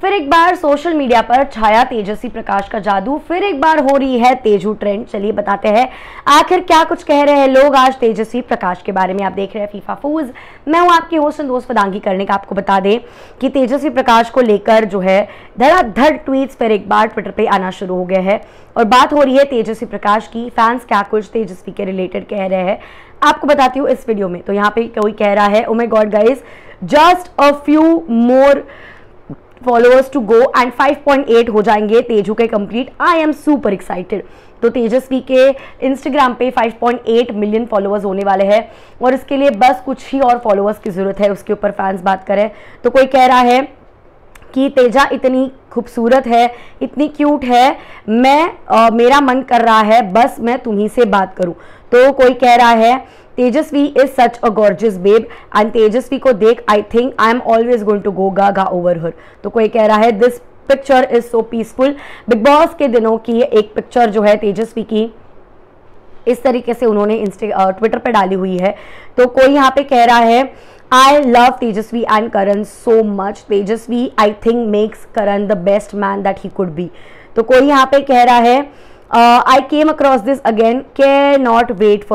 फिर एक बार social media पर छाया तेजस्वी प्रकाश का जादू, फिर एक बार हो रही है तेजू ट्रेंड। चलिए बताते हैं आखिर क्या कुछ कह रहे हैं लोग आज तेजस्वी प्रकाश के बारे में। आप देख रहे हैं फीफा फूज, मैं हूं आपकी होस्ट एंड दोस्त पदांगी करने का। आपको बता दें कि तेजस्वी प्रकाश को लेकर जो है धड़ाधड़ ट्वीट्स फिर एक बार ट्विटर पे आना शुरू हो गया है और बात हो रही है तेजस्वी प्रकाश की। फैंस क्या कुछ तेजस्वी के रिलेटेड कह रहे हैं आपको बताती हूँ इस वीडियो में। तो यहाँ पे कोई कह रहा है, oh my god guys, just a few more followers to go and 5.8 हो जाएंगे तेजू के complete, I am super excited. तो तेजस्वी के इंस्टाग्राम पे 5.8 मिलियन फॉलोअर्स होने वाले हैं और इसके लिए बस कुछ ही और फॉलोअर्स की जरूरत है। उसके ऊपर फैंस बात करें तो कोई कह रहा है कि तेजा इतनी खूबसूरत है, इतनी क्यूट है, मेरा मन कर रहा है बस मैं तुम्ही से बात करूं। तो कोई कह रहा है Tejasswi is such a gorgeous babe and Tejasswi को देख I think I am always going to go gaga over her. तो कोई कह रहा है this picture is so peaceful. Bigg Boss के दिनों की एक पिक्चर जो है तेजस्वी की इस तरीके से उन्होंने ट्विटर पर डाली हुई है। तो कोई यहाँ पे कह रहा है I love Tejasvi and Karan so much. Tejasvi I think makes Karan the best man that he could be. तो कोई यहाँ पे कह रहा है I came across this again, cannot wait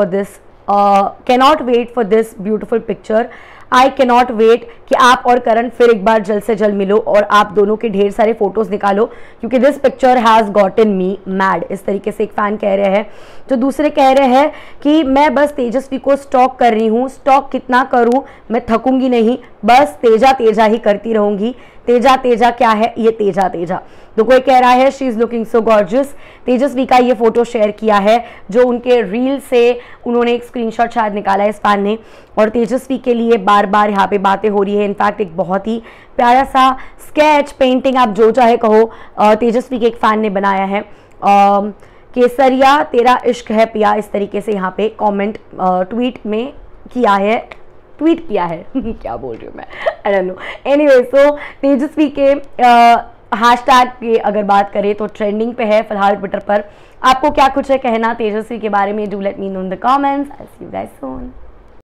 for this beautiful picture. I cannot wait कि आप और करण फिर एक बार जल्द से जल्द मिलो और आप दोनों के ढेर सारे फोटोज निकालो क्योंकि this picture has gotten me mad. इस तरीके से एक फैन कह रहे हैं। तो दूसरे कह रहे हैं कि मैं बस तेजस्वी को स्टॉक कर रही हूँ, स्टॉक कितना करूँ, मैं थकूंगी नहीं, बस तेजा तेजा ही करती रहूंगी। तेजा तेजा क्या है ये तेजा तेजा। तो कोई कह रहा है she is looking so gorgeous. Tejasswi का ये फोटो शेयर किया है जो उनके रील से उन्होंने एक स्क्रीनशॉट शायद निकाला है इस फैन ने और तेजस्वी के लिए बार बार यहाँ पे बातें हो रही है। इनफैक्ट एक बहुत ही प्यारा सा स्केच पेंटिंग आप जो चाहे कहो तेजस्वी के एक फैन ने बनाया है। केसरिया तेरा इश्क है पिया, इस तरीके से यहाँ पे कमेंट ट्वीट में किया है, ट्वीट किया है क्या बोल रही हूँ मैं, I don't know. Anyway so Tejasswi के हैशटैग की अगर बात करें तो ट्रेंडिंग पे है फिलहाल ट्विटर पर। आपको क्या कुछ है कहना तेजस्वी के बारे में, do let me know in the comments. I see you guys soon.